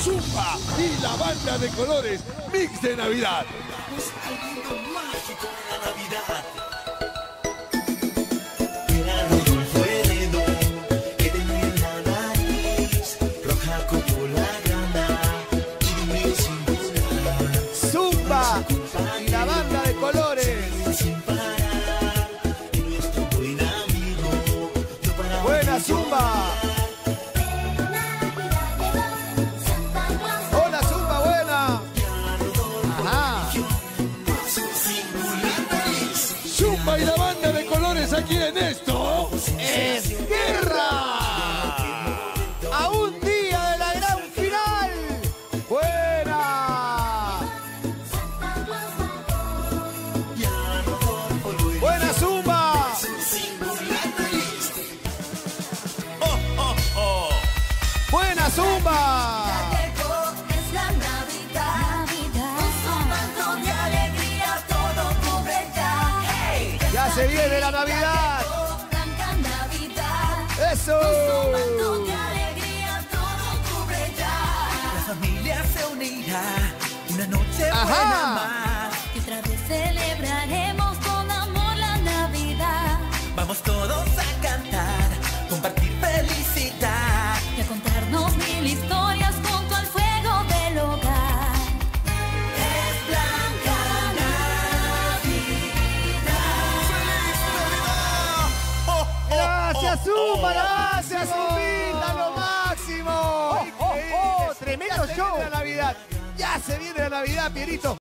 Zumba y la banda de colores Mix de Navidad. Es algo mágico en la Navidad. Era Rodolfo Heredo, que tenía la nariz roja como la grana y un brillo singular. Zumba y la banda de colores. Sin parar, y nuestro buen amigo no paraba. Buena Zumba. Hola Zumba, buena. Ajá. Zumba y la banda de colores aquí en esto. ¡Es guerra! ¡A un día de la gran final! ¡Buena! ¡Buena Zumba! ¡Buena Zumba! Es la Navidad, un manto de alegría, todo cubre ya. Hey, ¡Ya se viene la Navidad! blanca Navidad, ¡Eso! un manto de alegría, todo cubre ya. La familia se unirá, una noche Ajá. buena más. Y otra vez celebraremos con amor la Navidad. Vamos todos a cantar, compartir felicidad. Y a contarnos mil historias junto al fuego del hogar. Es blanca Navidad. ¡Gracias, Zumba! ¡Gracias, Zumbita! ¡Lo máximo! Increíble. ¡Tremendo show! Ya se viene la Navidad, Pierito.